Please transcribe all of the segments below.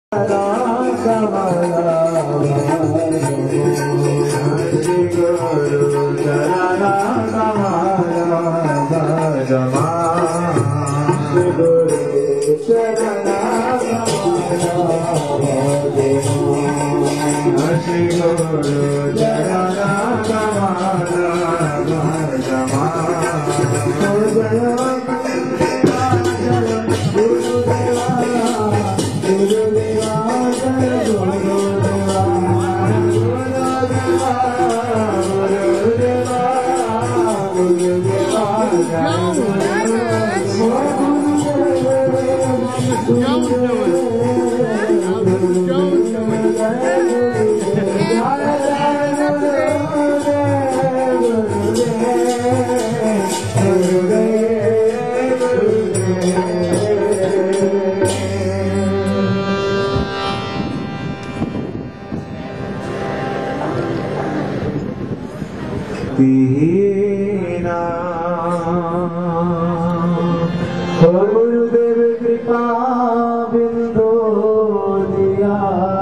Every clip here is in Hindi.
गुरुदेव कृपा बिंदु दिया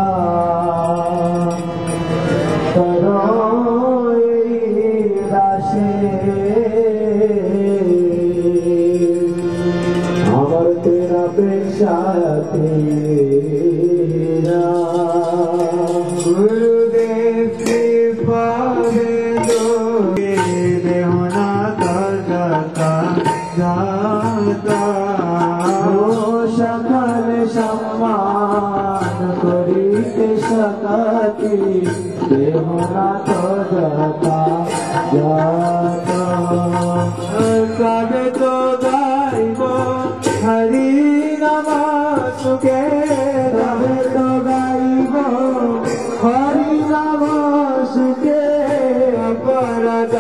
करो राशे अमर तेरा पेशा तेरा गुरुदेव कृपा बिंदु होना जाता सकल सम्मान करिते सकती देहना तो जाता जाता कबे तो गाइब हरि नाम सुखे कबे तो गाइब हरि नाम सुखे अपराध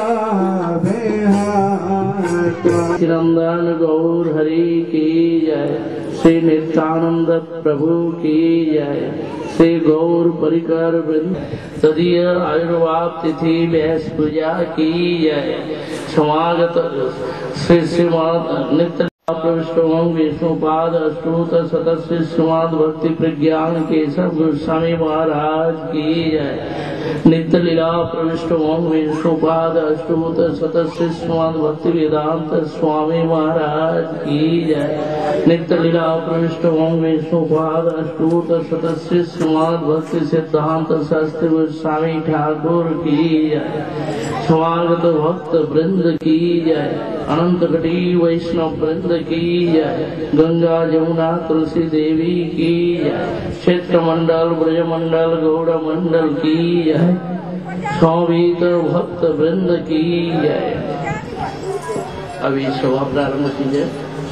चिरंदन गौर हरि की जय, श्री नित्यानंद प्रभु की जय, श्री गौर परिकर वृंद तदीय आयुर्वाद तिथि व्यास पूजा की जय। समागत श्री श्रीमद नित्य प्रविष्ट विष्णुपाद अष्टोत सतश्री श्रीमद भक्ति प्रज्ञान केशव गोस्वामी महाराज की जय। नित्य लीला प्रविष्ट विष्णुपाद अष्टोत सतश्री श्रीमद भक्ति वेदांत स्वामी महाराज की जय। नित्य लीला प्रविष्ट विष्णुपाद अष्टोत सतश्री श्रीमद भक्ति सिद्धांत शास्त्री गोस्वामी ठाकुर की जय। समागत भक्त वृंद की जय, अनंत कटी वैष्णव वृंद की जय, गंगा जमुना तुलसी देवी की जय, क्षेत्र मंडल ब्रज मंडल गौड़ मंडल की जय, सौवीत भक्त वृंद की जय। अभी सभा प्रारंभ कीजिए।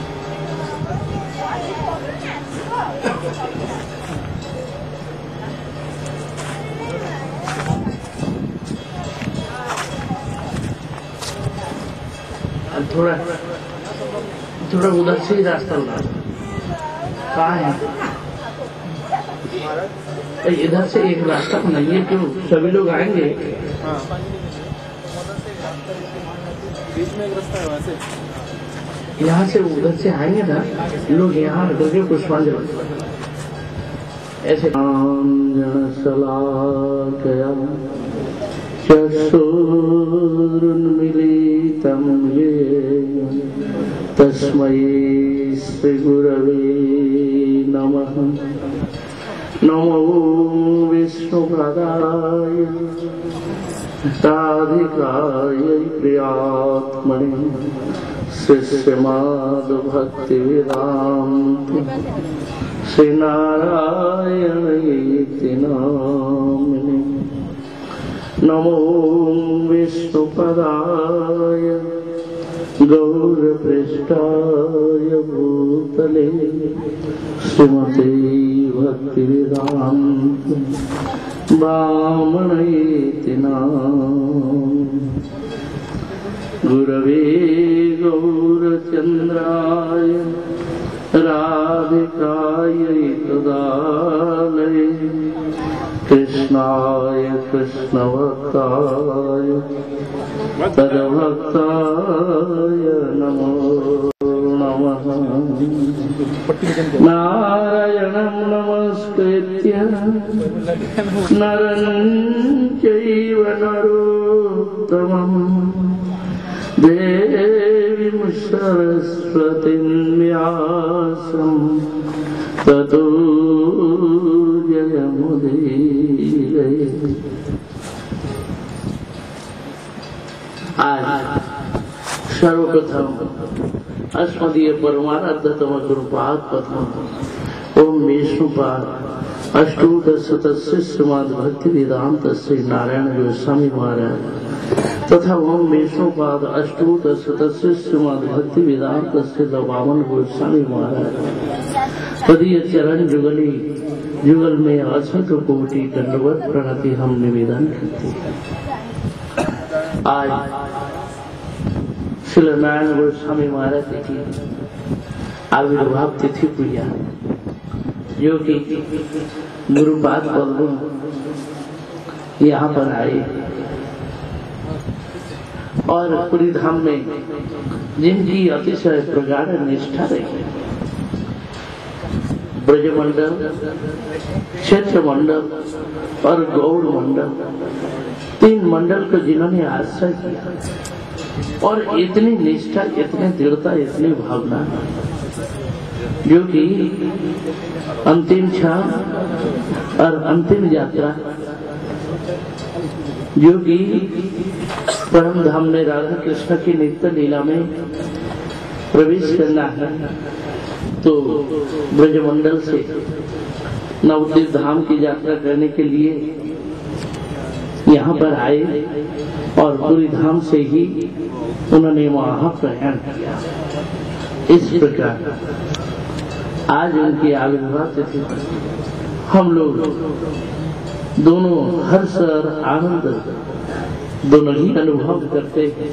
थोड़ा थोड़ा उधर से ही रास्ता उधर कहाँ है? इधर से एक रास्ता बनाइए, क्यों सभी लोग आएंगे। बीच में एक रास्ता है वहाँ से, यहाँ से उधर से आएंगे ना लोग, यहाँ करके पुष्पांजलि ऐसे चक्षुरुन्मीलितं येन तस्मै श्रीगुरवे नमः। नमो विष्णुपदाय राधिकायै प्रियात्मने श्रीश्रीमद्भक्तिवेदान्त श्रीनारायणेति नामिने। नमो विष्णुपदाय गौरपृष्ठाय भूतले श्रीमते भक्तिवेदान्त ब्राह्मणेति नामिने। गुरवे गौरचन्द्राय राधिकायै तदालये कृष्णाय कृष्णभक्ताय तद्भक्ताय नमो नमः। नारायणं नमस्कृत्य नरं चैव नरोत्तमं देवीं सरस्वतीं व्यासं ततो जयमुदीरये। आज सर्वप्रथम अस्मदीय परमाराध्यतम गुरुपाद पद्म ओम विष्णुपाद अष्टोदशतस्य श्रीमद् भक्ति वेदांत श्री नारायण गोस्वामी महाराज तथा ओम विष्णुपाद अष्टोदशतस्य श्रीमद् भक्ति वेदांत श्री वामन गोस्वामी महाराज तदीय चरण जुगली जुगल में असंख्य कोटि दंडवत प्रणति हम निवेदन करते हैं। आज श्री नारायण गोस्वामी महाराज की आविर्भाव तिथि पूजा जो कि गुरुपाद पद्म यहाँ पर आए और पूरी धाम में जिनकी अतिशय प्रगाढ़ निष्ठा रही, ब्रजमंडल, क्षेत्र मंडल और गौड़ मंडल, 3 मंडल को जिन्होंने आश्रय किया और इतनी निष्ठा, इतनी दृढ़ता, इतनी भावना जो कि अंतिम क्षण और अंतिम यात्रा जो कि परम धाम में राधा कृष्ण की नित्य लीला में प्रवेश करना है, तो ब्रजमंडल से नवद्वीप धाम की यात्रा करने के लिए यहाँ पर आए और पूरी धाम से ही उन्होंने वहां प्रयाण किया। इस प्रकार आज उनकी आविर्भाव तिथि पर हम लोग दोनों हर्ष और आनंद दोनों ही अनुभव करते हैं।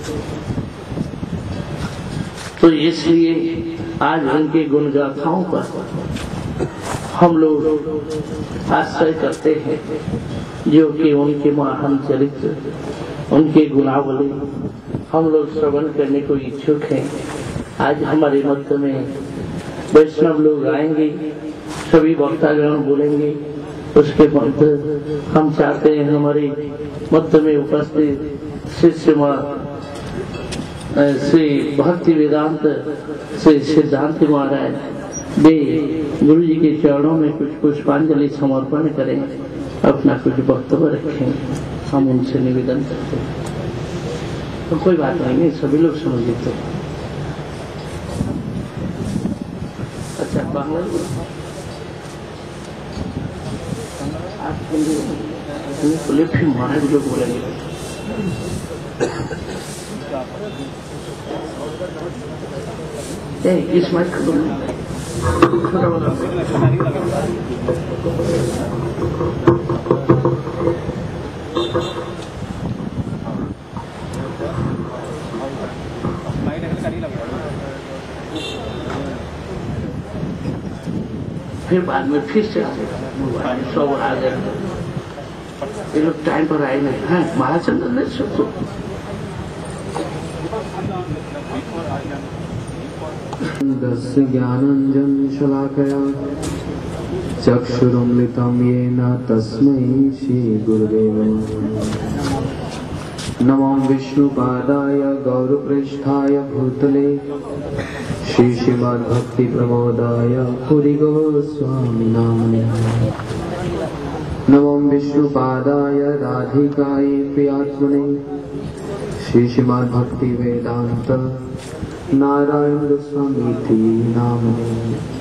तो इसलिए आज उनके गुण गाथाओं पर हम लोग आश्रय करते हैं जो कि उनके महान चरित्र, उनके गुणावली हम लोग श्रवण करने को इच्छुक हैं। आज हमारे मध्य में वैष्णव लोग आएंगे, सभी वक्तागण बोलेंगे, उसके मध्य हम चाहते हैं हमारे मध्य में उपस्थित श्री भक्ति वेदांत श्री सिद्धांत महाराज वे गुरु जी के चरणों में कुछ पुष्पांजलि समर्पण करें, अपना कुछ वक्तव्य रखें, हम उनसे निवेदन करते हैं। तो कोई बात नहीं, सभी लोग समझे तो अच्छा बांग्ला आज बोले फिर महाराज लोग बोलेंगे। इस माइक को छोटा वाला फिर बाद में फिर से सब आ गए, ये लोग टाइम पर आए नहीं है। महाचंद्र ने सबको दस्य ज्ञानंजन शलाकया चक्षुरुन्मिलितं येन तस्मै श्री गुरुवे नमः। नमो विष्णुपादाय गौरपृष्ठाय भूतले श्रीमद्भक्ति प्रमोदाय पुरिगोस्वामी नामिने। नमो विष्णुपादाय राधिकाय प्रियात्मने श्रीमद्भक्ति वेदांत नारायण गोस्वामी नामिने।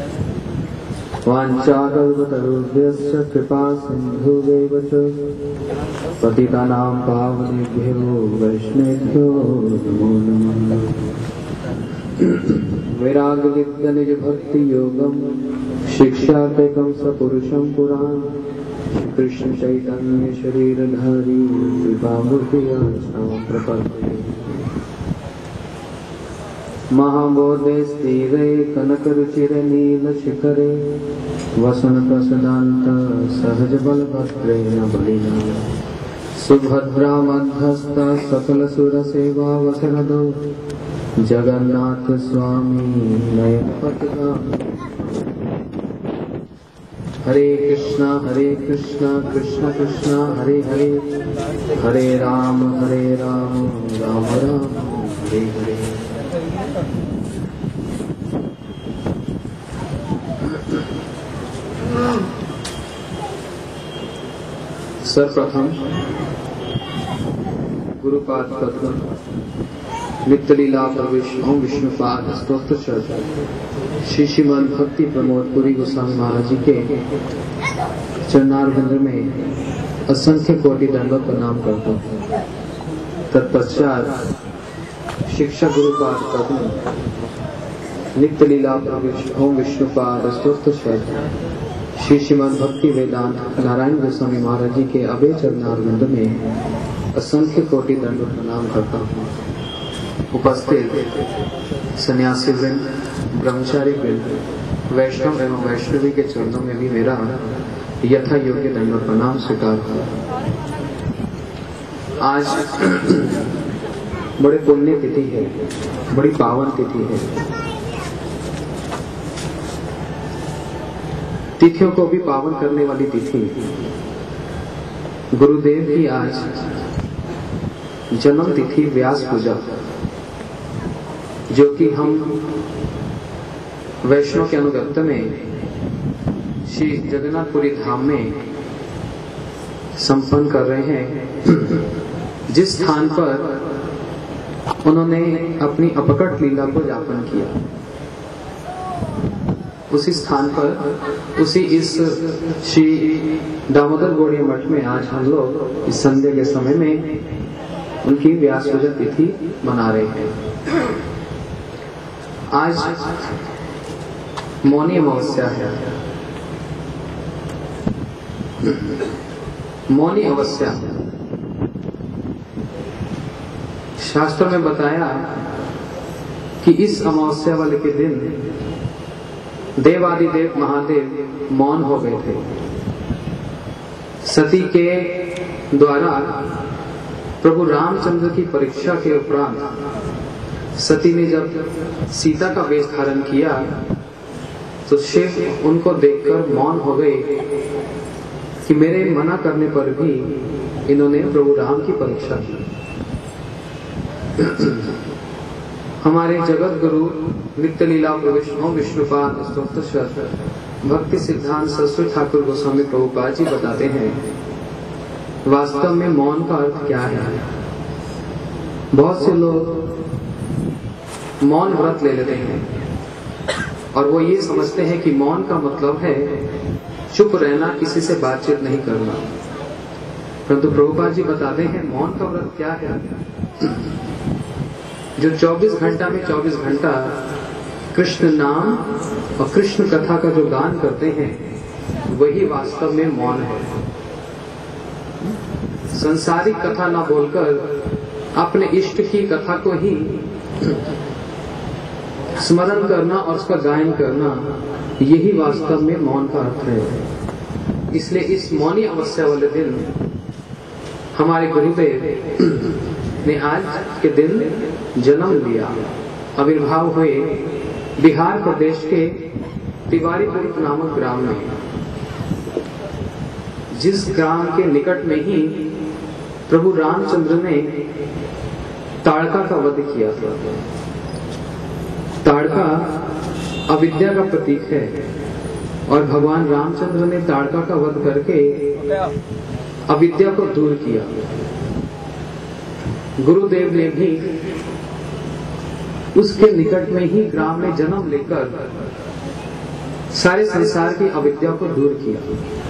वाञ्छाकल्पतरुभ्यश्च कृपा सिन्धुभ्येव च पतितानां पावनेभ्यो वैष्णवेभ्यो नमो नमः। वैराग्य विद्या निज भक्ति योगम शिक्षापैकं सपुरुषं पुराण कृष्ण चैतन्य शरीरधारी कृपामूर्ति प्रपद्ये। महाबोधे स्थिरे कनकरुचिरे नीलशिखरे वसनप्रसदान्त सहजबलभद्रेण बलिना सुभद्रा मध्यस्थ सकलसुरसेवावसरदो जगन्नाथ स्वामी नयन पथगामी। हरे कृष्णा कृष्ण कृष्ण हरे हरे, हरे राम राम राम हरे हरे। सर्वप्रथम गुरुपाद पद्म नित्य लीला प्रवेश ओम विष्णुपाद स्तोत्र चर्चा श्री श्रीमद भक्ति प्रमोद पुरी गोस्वामी महाराज जी के चरणारविंद में असंख्य कोटि दंडवत प्रणाम करता हूँ। तत्पश्चात शिक्षा गुरुपाद पद्म नित्य लीला प्रवेश ओम विष्णुपाद स्तोत्र चर्चा श्री श्रीमद भक्ति वेदांत नारायण गोस्वामी महाराज जी के अभय चरणारविंद में असंख्य कोटि दंडवत प्रणाम करता हूँ। उपस्थित सन्यासी वृंद, ब्रह्मचारी वृंद, वैष्णव एवं वैष्णवी के चरणों में भी मेरा यथा योग्य दंडवत प्रणाम स्वीकार करो। आज बड़े पुण्य तिथि है, बड़ी पावन तिथि है। तिथियों को भी पावन करने वाली तिथि गुरुदेव की आज जन्म तिथि व्यास पूजा, जो कि हम वैष्णव के अनुगत्य में श्री जगन्नाथपुरी धाम में संपन्न कर रहे हैं। जिस स्थान पर उन्होंने अपनी अपकट लीला को यापन किया, उसी स्थान पर इस श्री दामोदर गौड़िया मठ में आज हम लोग इस संध्या के समय में उनकी व्यास पूजा तिथि मना रहे हैं। आज मौनी अमावस्या है। मौनी अमावस्या शास्त्र में बताया कि इस अमावस्या वाले के दिन देवादिदेव महादेव मौन हो गए थे। सती के द्वारा प्रभु रामचंद्र की परीक्षा के उपरांत सती ने जब सीता का वेश धारण किया तो शिव उनको देखकर मौन हो गए कि मेरे मना करने पर भी इन्होंने प्रभु राम की परीक्षा की। हमारे जगत गुरु नित्य लीला प्रवेश विष्णुपाद स्तोत्र भक्ति सिद्धांत सरस्वती ठाकुर गोस्वामी प्रभुपाद जी बताते हैं, वास्तव में मौन का अर्थ क्या है। बहुत से लोग मौन व्रत ले लेते हैं और वो ये समझते हैं कि मौन का मतलब है चुप रहना, किसी से बातचीत नहीं करना। परंतु प्रभुपाद जी बताते हैं मौन का व्रत क्या है। जो 24 घंटा में 24 घंटा कृष्ण नाम और कृष्ण कथा का जो गान करते हैं, वही वास्तव में मौन है। संसारिक कथा ना बोलकर अपने इष्ट की कथा को ही स्मरण करना और उसका गायन करना, यही वास्तव में मौन का अर्थ है। इसलिए इस मौनी अमावस्या वाले दिन हमारे गुरुदेव ने आज के दिन जन्म लिया, आविर्भाव हुए बिहार प्रदेश के तिवारीपुर नामक ग्राम में, जिस ग्राम के निकट में ही प्रभु रामचंद्र ने ताड़का का वध किया था। ताड़का अविद्या का प्रतीक है और भगवान रामचंद्र ने ताड़का का वध करके अविद्या को दूर किया। गुरुदेव ने भी उसके निकट में ही ग्राम में जन्म लेकर सारे संसार की अविद्या को दूर किया।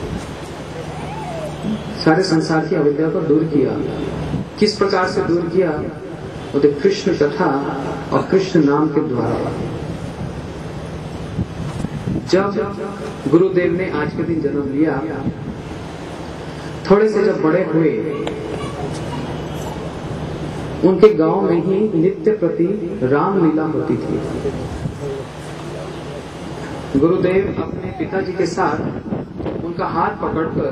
सारे संसार की अविद्या को दूर किया। किस प्रकार से दूर किया? वो तो कृष्ण कथा और कृष्ण नाम के द्वारा। जब गुरुदेव ने आज के दिन जन्म लिया, थोड़े से जब बड़े हुए, उनके गांव में ही नित्य प्रति रामलीला होती थी। गुरुदेव अपने पिताजी के साथ उनका हाथ पकड़कर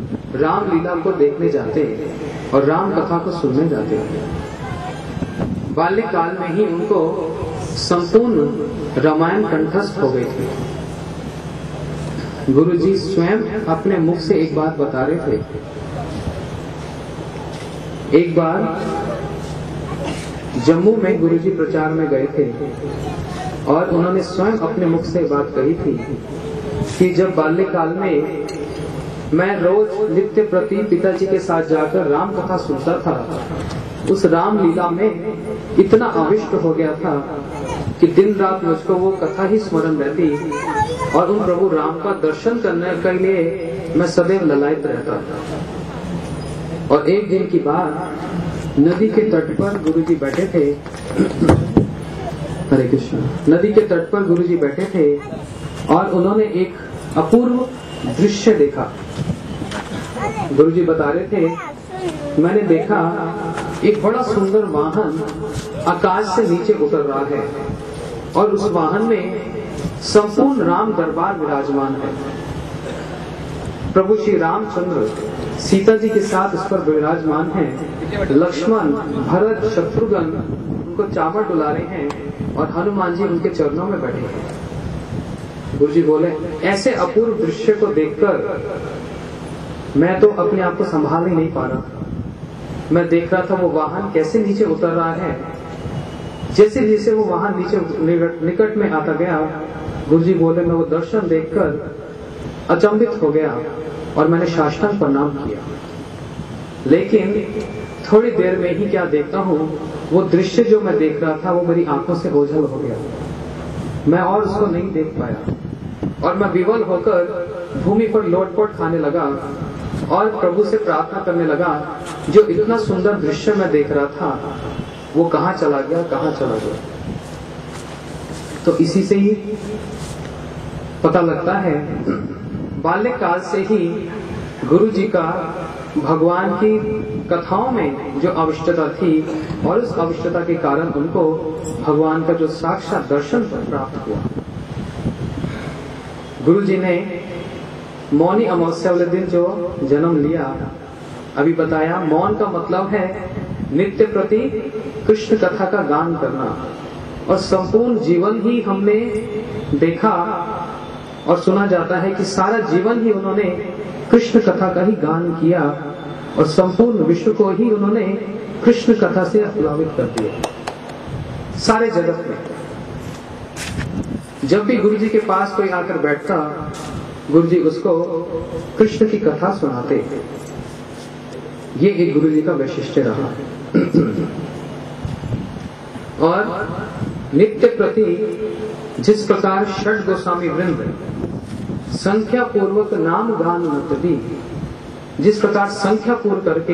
रामलीला को देखने जाते और राम कथा को सुनने जाते। बाल्यकाल में ही उनको संपूर्ण रामायण कंठस्थ हो गई थी। गुरुजी स्वयं अपने मुख से एक बात बता रहे थे। एक बार जम्मू में गुरुजी प्रचार में गए थे और उन्होंने स्वयं अपने मुख से बात कही थी कि जब बाल्यकाल में मैं रोज नित्य प्रति पिताजी के साथ जाकर राम कथा सुनता था, उस राम लीला में इतना आविष्ट हो गया था कि दिन रात मुझको वो कथा ही स्मरण रहती और उन प्रभु राम का दर्शन करने के लिए मैं सदैव ललायत रहता था। और एक दिन की बात, नदी के तट पर गुरुजी बैठे थे। हरे कृष्ण। नदी के तट पर गुरुजी बैठे थे और उन्होंने एक अपूर्व दृश्य देखा। गुरुजी बता रहे थे, मैंने देखा एक बड़ा सुंदर वाहन आकाश से नीचे उतर रहा है और उस वाहन में संपूर्ण राम दरबार विराजमान है। प्रभु श्री रामचंद्र सीता जी के साथ उस पर विराजमान हैं। लक्ष्मण, भरत, शत्रुघ्न उनको चावल डुला रहे हैं और हनुमान जी उनके चरणों में बैठे हैं। गुरुजी बोले, ऐसे अपूर्व दृश्य को देखकर मैं तो अपने आप को संभाल ही नहीं पा रहा। मैं देख रहा था वो वाहन कैसे नीचे उतर रहा है। जैसे जैसे वो वाहन नीचे निकट में आता गया, गुरुजी बोले, मैं वो दर्शन देखकर अचंभित हो गया और मैंने साष्टांग प्रणाम किया। लेकिन थोड़ी देर में ही क्या देखता हूँ, वो दृश्य जो मैं देख रहा था वो मेरी आंखों से ओझल हो गया। मैं और उसको नहीं देख पाया और मैं विवल होकर भूमि पर लोटपोट खाने लगा और प्रभु से प्रार्थना करने लगा, जो इतना सुंदर दृश्य मैं देख रहा था वो कहाँ चला गया, कहाँ चला गया। तो इसी से ही पता लगता है, बाल्यकाल से ही गुरु जी का भगवान की कथाओं में जो अविष्टता थी और उस अविष्टता के कारण उनको भगवान का जो साक्षात दर्शन प्राप्त हुआ। गुरु जी ने मौनी अमावस्या वाले दिन जो जन्म लिया, अभी बताया, मौन का मतलब है नित्य प्रति कृष्ण कथा का गान करना। और संपूर्ण जीवन ही हमने देखा और सुना जाता है कि सारा जीवन ही उन्होंने कृष्ण कथा का ही गान किया और संपूर्ण विश्व को ही उन्होंने कृष्ण कथा से प्लावित कर दिया। सारे जगत में जब भी गुरु जी के पास कोई आकर बैठता, गुरु जी उसको कृष्ण की कथा सुनाते। ये एक गुरु जी का वैशिष्ट्य रहा। और नित्य प्रति जिस प्रकार षड गोस्वामी वृंद संख्या पूर्वक नाम गान नृत्य, जिस प्रकार संख्या पूर्ण करके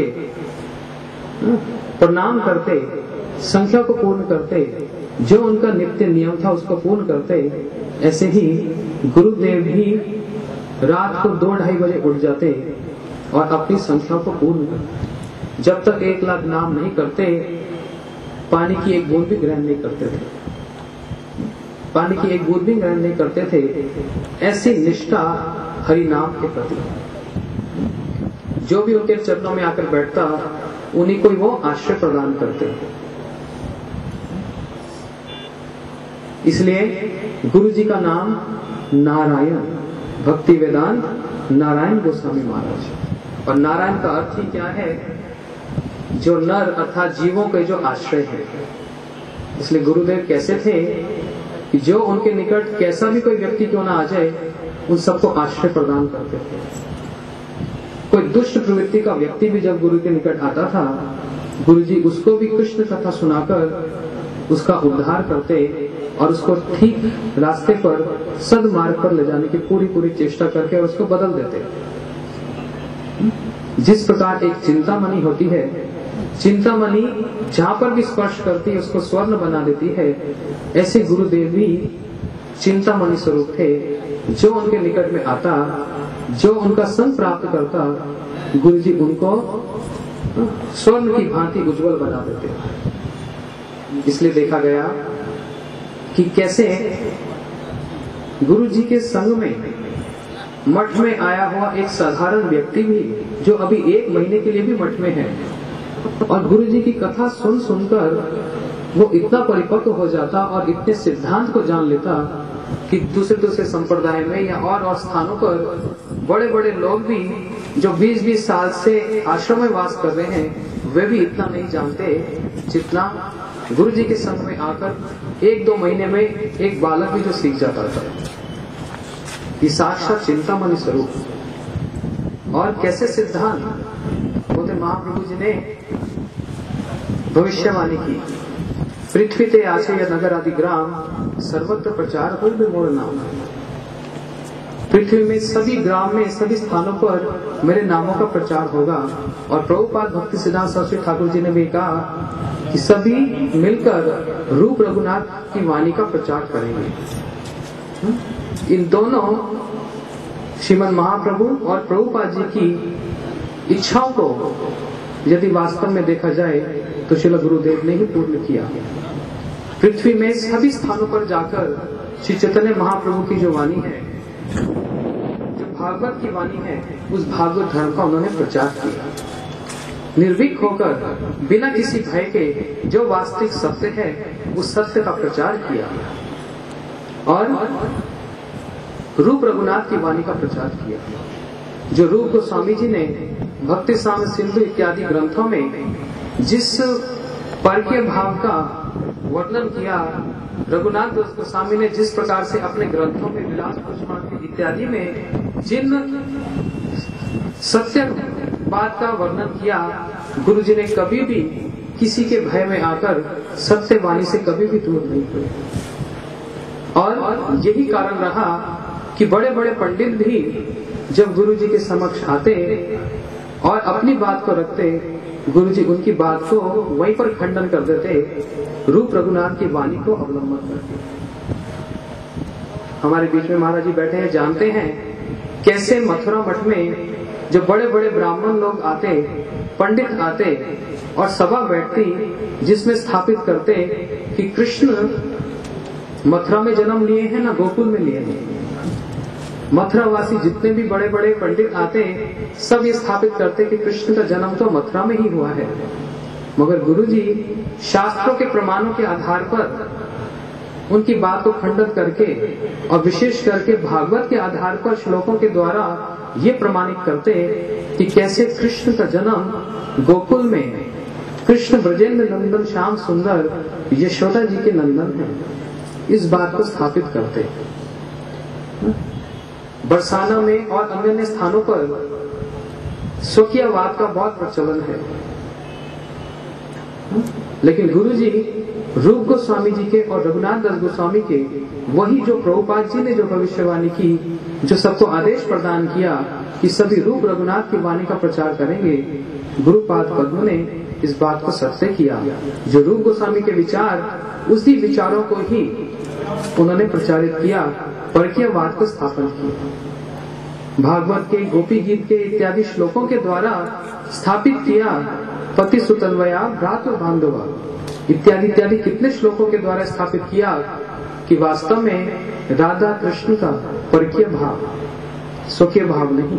प्रणाम करते, संख्या को पूर्ण करते, जो उनका नित्य नियम था उसको पूर्ण करते, ऐसे ही गुरुदेव भी रात को 2-2:30 बजे उठ जाते और अपनी संख्या को पूर्ण करते। जब तक 1 लाख नाम नहीं करते, पानी की एक बूंद भी ग्रहण नहीं करते थे। पानी की एक बूंद भी ग्रहण नहीं करते थे। ऐसी निष्ठा हरि नाम के प्रति। जो भी उनके चरणों में आकर बैठता, उन्हीं को वो आश्रय प्रदान करते। इसलिए गुरु जी का नाम नारायण, भक्ति वेदांत नारायण गोस्वामी महाराज। और नारायण का अर्थ ही क्या है? जो नर अर्थात जीवों के जो आश्रय है। इसलिए गुरुदेव कैसे थे कि जो उनके निकट कैसा भी कोई व्यक्ति क्यों ना आ जाए, उन सबको आश्रय प्रदान करते थे। कोई दुष्ट प्रवृत्ति का व्यक्ति भी जब गुरु के निकट आता था, गुरु जी उसको भी कृष्ण कथा सुनाकर उसका उद्धार करते और उसको ठीक रास्ते पर सदमार्ग पर ले जाने की पूरी चेष्टा करके उसको बदल देते। जिस प्रकार एक चिंतामणि होती है, चिंतामणि जहां पर भी स्पर्श करती है उसको स्वर्ण बना देती है, ऐसे गुरुदेव भी चिंतामणि स्वरूप थे। जो उनके निकट में आता, जो उनका संग प्राप्त करता, गुरु जी उनको स्वर्ण की भांति उज्जवल बना देते। इसलिए देखा गया कि कैसे गुरु जी के संग में मठ में आया हुआ एक साधारण व्यक्ति भी, जो अभी 1 महीने के लिए भी मठ में है, और गुरु जी की कथा सुनकर वो इतना परिपक्व हो जाता और इतने सिद्धांत को जान लेता कि दूसरे संप्रदाय में या और स्थानों पर बड़े बड़े लोग भी जो 20-20 साल से आश्रम में वास कर रहे हैं, वे भी इतना नहीं जानते जितना गुरु जी के संग में आकर 1-2 महीने में एक बालक भी जो सीख जाता था। ये साक्षात चिंतामणि स्वरूप। और कैसे सिद्धांत बोलते महाप्रभु जी ने भविष्यवाणी की, पृथ्वी ते आचे या नगर आदि ग्राम सर्वत्र प्रचार हो मोर नाम। पृथ्वी में सभी ग्राम में सभी स्थानों पर मेरे नामों का प्रचार होगा। और प्रभुपाद भक्ति सिद्धांत सरस्वती ठाकुर जी ने भी कहा कि सभी मिलकर रूप रघुनाथ की वाणी का प्रचार करेंगे। इन दोनों श्रीमद महाप्रभु और प्रभुपाद जी की इच्छाओं को यदि वास्तव में देखा जाए तो श्रील गुरुदेव ने ही पूर्ण किया। पृथ्वी में सभी स्थानों पर जाकर श्री चैतन्य महाप्रभु की जो वाणी है, जो भागवत की वाणी है, उस भागवत धर्म का उन्होंने प्रचार किया। निर्भीक होकर बिना किसी भय के जो वास्तविक सत्य है उस सत्य का प्रचार किया और रूप रघुनाथ की वाणी का प्रचार किया। जो रूप गोस्वामी जी ने भक्ति साम सिंधु इत्यादि ग्रंथों में जिस परकीय भाव का वर्णन किया, रघुनाथ गोस्वामी ने जिस प्रकार से अपने ग्रंथों में विलास पुष्पांजलि इत्यादि में जिन सत्य बात का वर्णन किया, गुरु जी ने कभी भी किसी के भय में आकर सत्य वाणी से कभी भी दूर नहीं हुए। और यही कारण रहा कि बड़े बड़े पंडित भी जब गुरु जी के समक्ष आते और अपनी बात को रखते, गुरु जी उनकी बात को वहीं पर खंडन कर देते, रूप रघुनाथ की वाणी को अवलंबन करके। हमारे बीच में महाराज जी बैठे हैं, जानते हैं कैसे मथुरा मठ में जो बड़े बड़े ब्राह्मण लोग आते, पंडित आते और सभा बैठती जिसमें स्थापित करते कि कृष्ण मथुरा में जन्म लिए हैं ना गोकुल में लिए हैं। मथुरावासी जितने भी बड़े बड़े पंडित आते सब ये स्थापित करते कि कृष्ण का जन्म तो मथुरा में ही हुआ है। मगर गुरुजी शास्त्रों के प्रमाणों के आधार पर उनकी बात को खंडित करके और विशेष करके भागवत के आधार पर श्लोकों के द्वारा ये प्रमाणित करते कि कैसे कृष्ण का जन्म गोकुल में कृष्ण ब्रजेंद्र नंदन श्याम सुंदर यशोदा जी के नंदन है, इस बात को स्थापित करते। बरसाना में और अन्य स्थानों पर स्वकीयवाद का बहुत प्रचलन है, लेकिन गुरुजी रूप गोस्वामी जी के और रघुनाथ दास गोस्वामी के वही जो प्रभुपाद जी ने जो भविष्यवाणी की, जो सबको आदेश प्रदान किया कि सभी रूप रघुनाथ की वाणी का प्रचार करेंगे, गुरुपाद पद्म ने इस बात को सत्य किया। जो रूप गोस्वामी के विचार, उसी विचारों को ही उन्होंने प्रचारित किया, परकीयवाद को स्थापन किया। भागवत के गोपी गीत के इत्यादि श्लोकों के द्वारा स्थापित किया पति सुतन्वया भ्रातृ बांधवा इत्यादि इत्यादि कितने श्लोकों के द्वारा स्थापित किया कि वास्तव में राधा कृष्ण का परकीय भाव, स्वकीय भाव नहीं।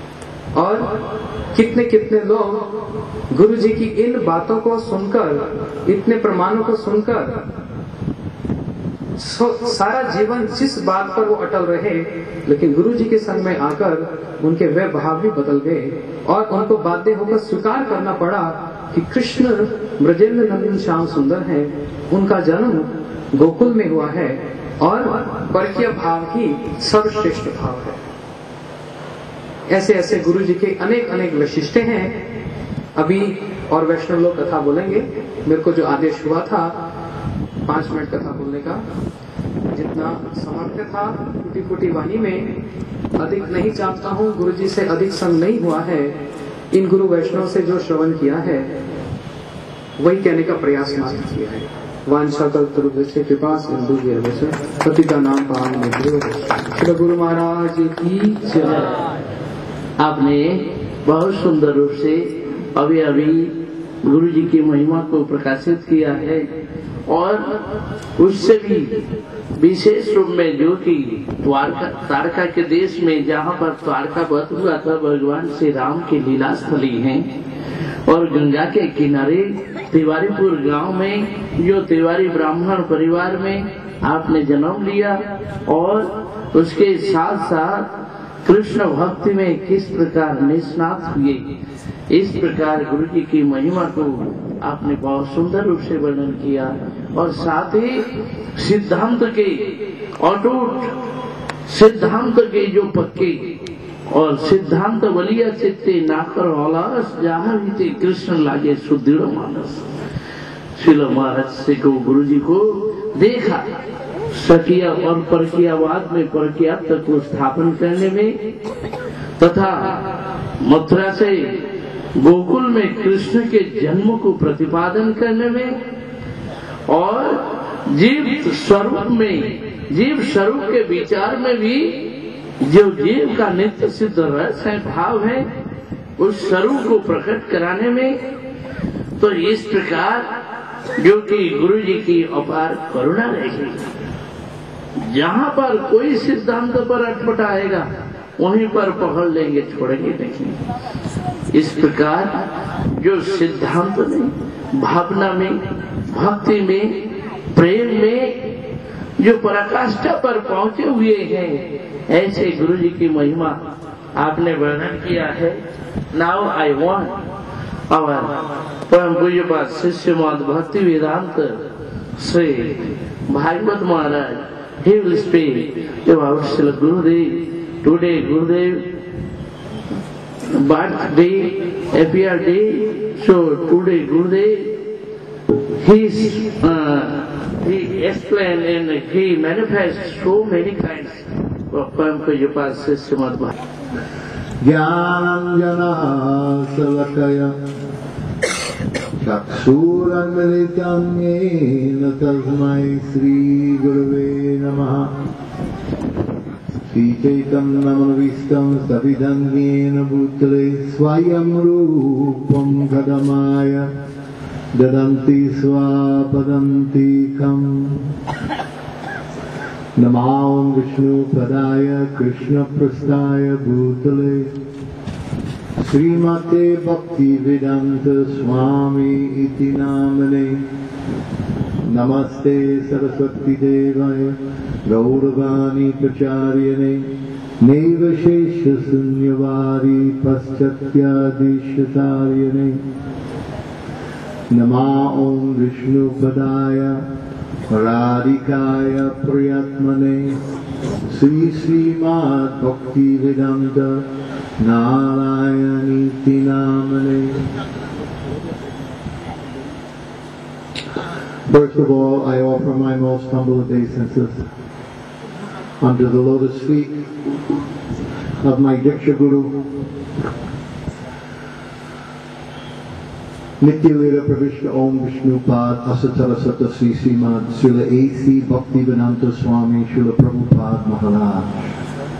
और कितने कितने लोग गुरु जी की इन बातों को सुनकर, इतने प्रमाणों को सुनकर सारा जीवन जिस बात पर वो अटल रहे, लेकिन गुरु जी के संग में आकर उनके वे भाव भी बदल गए और उनको बाध्य होकर स्वीकार करना पड़ा कि कृष्ण ब्रजेंद्र नंदन श्याम सुंदर है, उनका जन्म गोकुल में हुआ है और परकीय भाव ही सर्वश्रेष्ठ भाव है। ऐसे ऐसे गुरु जी के अनेक अनेक वैशिष्ट हैं। अभी और वैष्णव लोग कथा बोलेंगे। मेरे को जो आदेश हुआ था 5 मिनट कथा बोलने का, जितना समर्थ था टूटी फूटी वाणी में अधिक नहीं चाहता हूँ, गुरु जी से अधिक संग नहीं हुआ है। इन गुरु वैष्णव से जो श्रवण किया है वही कहने का प्रयास मात्र किया है। वांछा कल्पतरुभ्यश्च कृपा सिंधुभ्यश्च पतितानां नाम पावनेभ्यो श्री गुरु महाराज की जय। आपने बहुत सुंदर रूप से अभी अभी गुरु जी की महिमा को प्रकाशित किया है और उससे भी विशेष रूप में जो कि द्वारका के देश में जहाँ पर द्वारका वध हुआ था, भगवान श्री राम की लीला स्थली है और गंगा के किनारे तिवारीपुर गांव में, जो तिवारी ब्राह्मण परिवार में आपने जन्म लिया और उसके साथ साथ कृष्ण भक्ति में किस प्रकार निष्णात हुए, इस प्रकार गुरु जी की महिमा को आपने बहुत सुंदर रूप से वर्णन किया। और साथ ही सिद्धांत के अटूट, सिद्धांत के जो पक्के और सिद्धांत बलिया चित्ते नाकर हौलास जहाँ भी कृष्ण लागे सुदृढ़ मानस। शिल महाराज से को गुरु जी को देखा सकिया और परकियावाद में परकियात्व को स्थापन करने में तथा मथुरा से गोकुल में कृष्ण के जन्म को प्रतिपादन करने में और जीव स्वरूप में, जीव स्वरूप के विचार में भी जो जीव का नित्य सिद्ध रस है, भाव है, उस स्वरूप को प्रकट कराने में। तो इस प्रकार जो कि गुरु जी की अपार करुणा रहेगी, जहाँ पर कोई सिद्धांत पर अटपटाएगा वहीं पर पकड़ लेंगे, छोड़ेंगे नहीं। इस प्रकार जो सिद्धांत में, भावना में, भक्ति में, प्रेम में जो पराकाष्ठा पर पहुंचे हुए हैं, ऐसे गुरु जी की महिमा आपने वर्णन किया है। नाउ आई वांट आवर परम पूज्यपाद शिष्य महंत भक्ति वेदांत श्री भागवत महाराज, he will speak about Srila Gurudev. Today Gurudev birthday, appear day. So today Gurudev, he explained and he manifests so many kinds of Param Pujyapad Srila Bhagavad. Jnanam salakaya Chakshuramitam yena tasmai Sri Gurave Namaha. Sri Chaitanyamanavistam savidam yena bhutale swayam rupam kadamaya dadanti swapadanti kam. Namah Vishnu Padaya Krishna Prastaya Bhutale Srimate Bhakti Vedanta Swami Iti Namane. Namaste Saraswati Devaya Gauravani Pracharyane Neva Shesha Sunyavari Paschatya Deshasaryane. Namah Om Vishnu Padaya Radhikaya Priyatmane Sri Srimad Bhakti Vedanta Narayaniti Namane. First of all, I offer my most humble obeisances under the lotus feet of my Diksha Guru, Nityalila Pravishta Om Vishnu Pad Asatara Sata Sri Srimad Srila A.C. Bhaktivedanta Swami Srila Prabhupada Maharaj.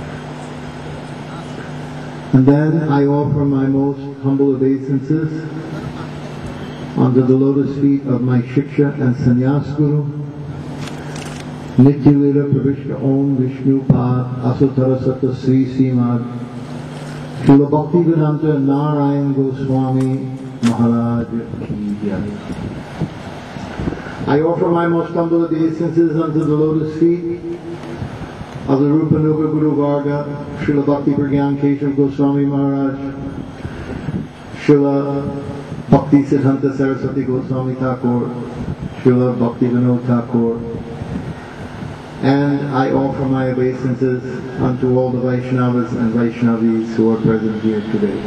And then I offer my most humble obeisances under the lotus feet of my Shiksha and Sannyas Guru, Nityalila Pravishta Om Vishnu Pad Asatara Sata Sri Srimad Srila Bhaktivedanta Narayan Goswami Maharaj Ki Jai. I offer my most humble obeisances unto the lotus feet of the Rupanuga Guru Varga, Srila Bhakti Pragyan Keshav Goswami Maharaj, Srila Bhakti Siddhanta Saraswati Goswami Thakur, Srila Bhakti Vinod Thakur, and I offer my obeisances unto all the Vaishnavas and Vaishnavis who are present here today.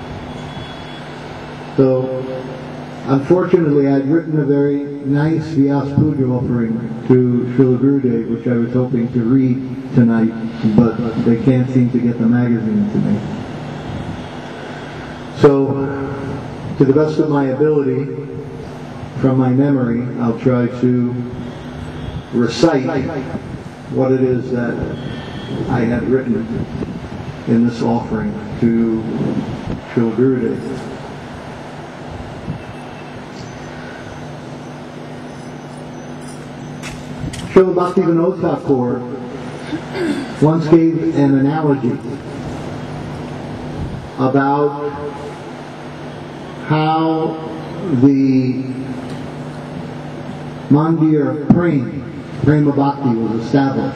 So, unfortunately, I'd written a very nice Vyas Puja offering to Srila Gurudev, which I was hoping to read tonight, but they can't seem to get the magazine to me. So, to the best of my ability, from my memory, I'll try to recite what it is that I had written in this offering to Srila Gurudev. Srila Bhakti Vinod Thakur once gave an analogy about how the Mandir Prema Bhakti was established.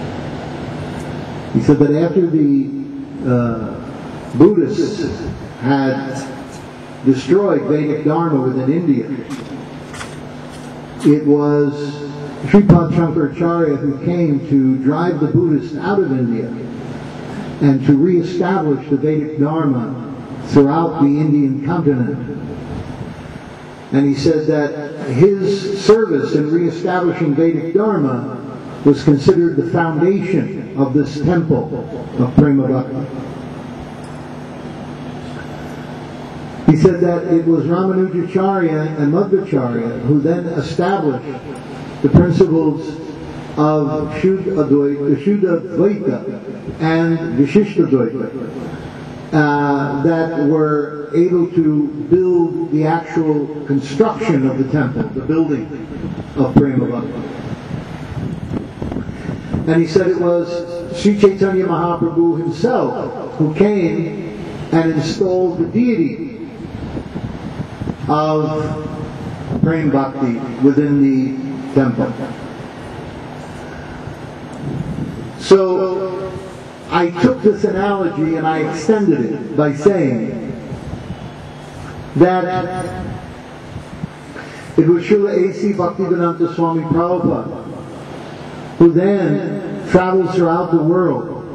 He said that after the Buddhists had destroyed Vedic Dharma within India, it was Sripad Shankaracharya who came to drive the Buddhists out of India and to re-establish the Vedic Dharma throughout the Indian continent. And he said that his service in re-establishing Vedic Dharma was considered the foundation of this temple of Prema Bhakti. He said that it was Ramanujacharya and Madhvacharya who then established the principles of Shuddha Dvaita and Vishishta Dvaita that were able to build the actual construction of the temple, the building of Prema Bhakti. And he said it was Sri Chaitanya Mahaprabhu himself who came and installed the deity of Prema Bhakti within the temple. So I took this analogy and I extended it by saying that it was Srila A.C. Bhaktivedanta Swami Prabhupada who then traveled throughout the world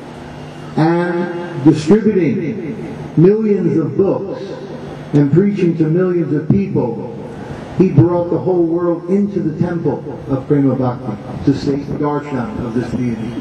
and distributing millions of books and preaching to millions of people. He brought the whole world into the temple of Prema Bhakti to say darshan of this deity.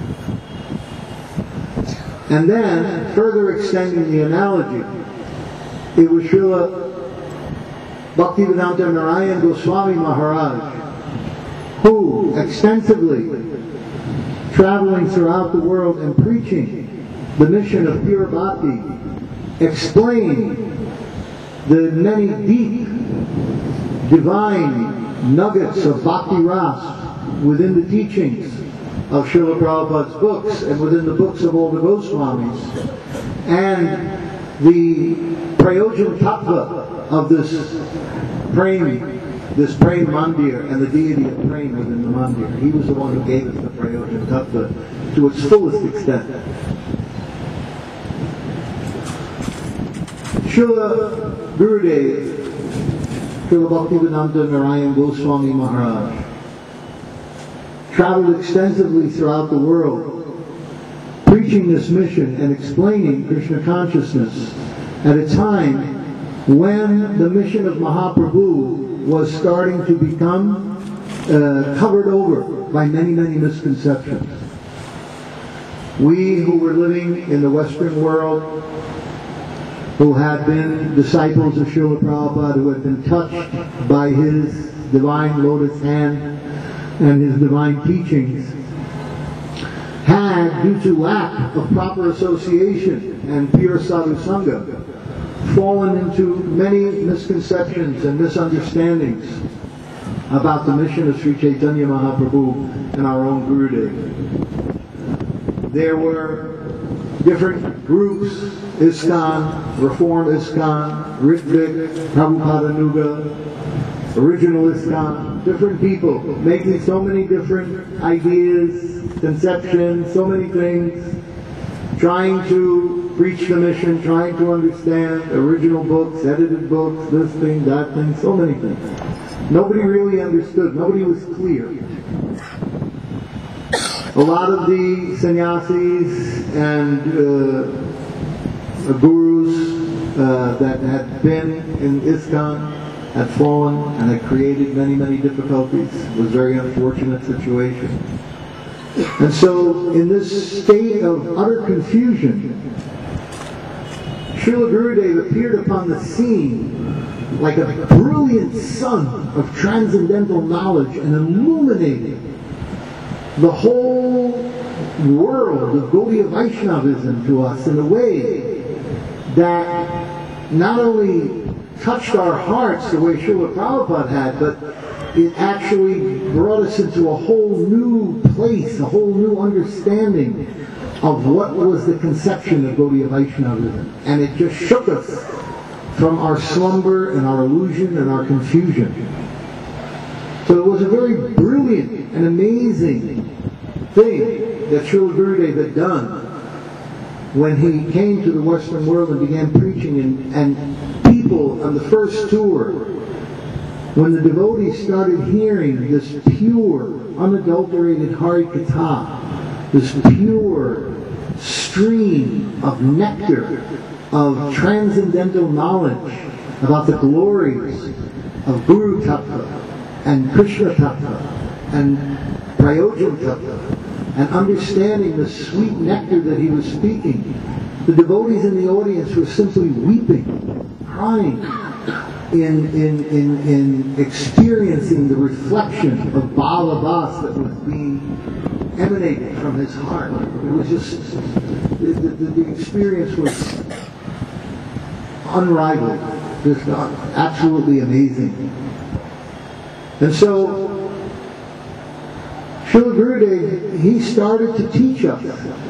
And then, further extending the analogy, it was Srila Bhaktivedanta Narayan Goswami Maharaj who, extensively traveling throughout the world and preaching the mission of pure bhakti, explained the many deep divine nuggets of bhakti ras within the teachings of Srila Prabhupada's books and within the books of all the Goswamis, and the Prayojan Tattva of this Prem Mandir and the deity of Prem within the Mandir. He was the one who gave us the Prayojan Tattva to its fullest extent. Srila Gurudev, Srila Bhaktivedanta Narayan Goswami Maharaj, traveled extensively throughout the world, preaching this mission and explaining Krishna consciousness at a time when the mission of Mahaprabhu was starting to become covered over by many, many misconceptions. We who were living in the Western world, who had been disciples of Srila Prabhupada, who had been touched by his divine lotus hand and his divine teachings, had, due to lack of proper association and pure sadhu sangha, fallen into many misconceptions and misunderstandings about the mission of Sri Chaitanya Mahaprabhu and our own Gurudev. There were different groups, ISKCON, Reform ISKCON, Ritvik, Prabhupada Nuga, Original ISKCON, different people making so many different ideas, conceptions, so many things, trying to preach the mission, trying to understand original books, edited books, this thing, that thing, so many things. Nobody really understood, nobody was clear. A lot of the sannyasis and gurus that had been in ISKCON had fallen and had created many, many difficulties. It was a very unfortunate situation. And so, in this state of utter confusion, Srila Gurudev appeared upon the scene like a brilliant sun of transcendental knowledge and illuminated the whole world of Gaudiya Vaishnavism to us in a way that not only touched our hearts the way Srila Prabhupada had, but it actually brought us into a whole new place, a whole new understanding of what was the conception of Gaudiya Vaishnavism. And it just shook us from our slumber and our illusion and our confusion. So it was a very brilliant and amazing thing that Srila Gurudev had done when he came to the Western world and began preaching, and people on the first tour, when the devotees started hearing this pure, unadulterated Hari Katha, this pure stream of nectar, of transcendental knowledge about the glories of Guru Tattva and Krishna Tattva and Prayojan Tattva, and understanding the sweet nectar that he was speaking, the devotees in the audience were simply weeping, crying, in experiencing the reflection of Bala Vas that was being emanated from his heart. It was just, the experience was unrivaled, just absolutely amazing. And so, Srila Gurudev, he started to teach us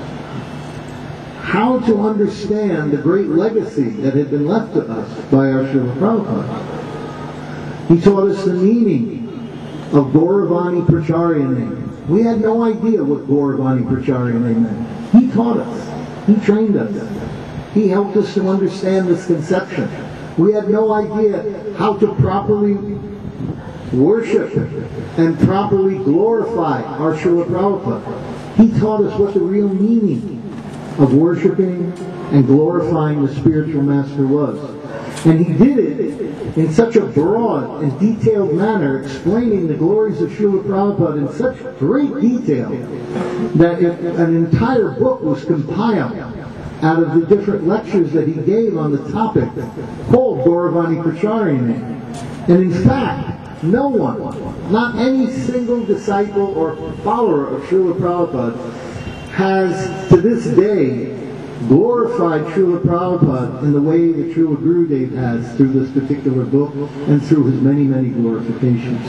how to understand the great legacy that had been left to us by our Srila Prabhupada. He taught us the meaning of Gauravani Pracharyane. We had no idea what Gauravani Pracharyane meant. He taught us. He trained us. He helped us to understand this conception. We had no idea how to properly worship and properly glorify our Srila Prabhupada. He taught us what the real meaning of worshiping and glorifying the spiritual master was. And he did it in such a broad and detailed manner, explaining the glories of Srila Prabhupada in such great detail that an entire book was compiled out of the different lectures that he gave on the topic called Gauravani Pracharyane. And in fact, no one, not any single disciple or follower of Srila Prabhupada, has to this day glorified Srila Prabhupada in the way that Srila Gurudev has through this particular book and through his many, many glorifications.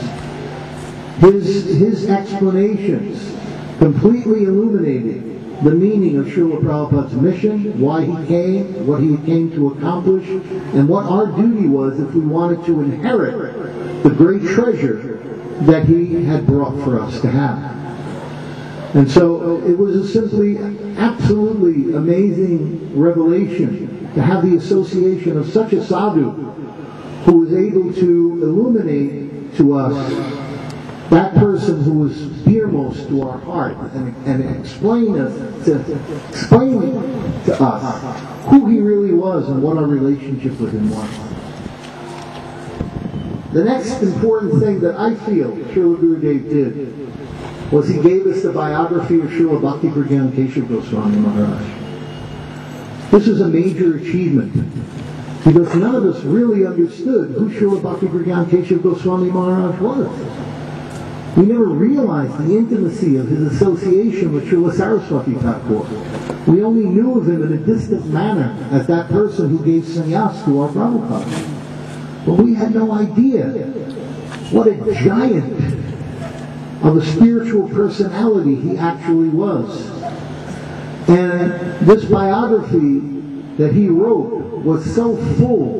His explanations completely illuminated the meaning of Srila Prabhupada's mission, why he came, what he came to accomplish, and what our duty was if we wanted to inherit the great treasure that he had brought for us to have. And so it was a simply absolutely amazing revelation to have the association of such a sadhu who was able to illuminate to us that person who was dearmost to our heart and explain to us who he really was and what our relationship with him was. The next important thing that I feel Srila Gurudev did was he gave us the biography of Srila Bhakti Pragyan Keshav Goswami Maharaj. This is a major achievement because none of us really understood who Srila Bhakti Pragyan Keshav Goswami Maharaj was. We never realized the intimacy of his association with Srila Saraswati Thakur. We only knew of him in a distant manner as that person who gave sannyas to our Prabhupada. But we had no idea what a giant of a spiritual personality he actually was. And this biography that he wrote was so full